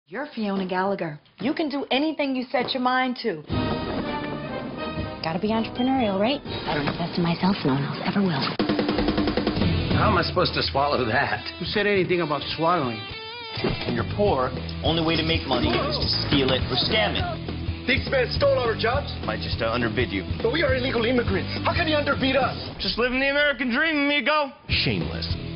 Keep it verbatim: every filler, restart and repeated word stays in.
You're Fiona Gallagher. You can do anything you set your mind to. Gotta be entrepreneurial, right? I don't invest in myself, no one else ever will. How am I supposed to swallow that? Who said anything about swallowing? When you're poor, only way to make money is to steal it or scam it. These men stole our jobs? Might just uh, underbid you. But we are illegal immigrants. How can he underbid us? Just living the American dream, amigo. Shameless.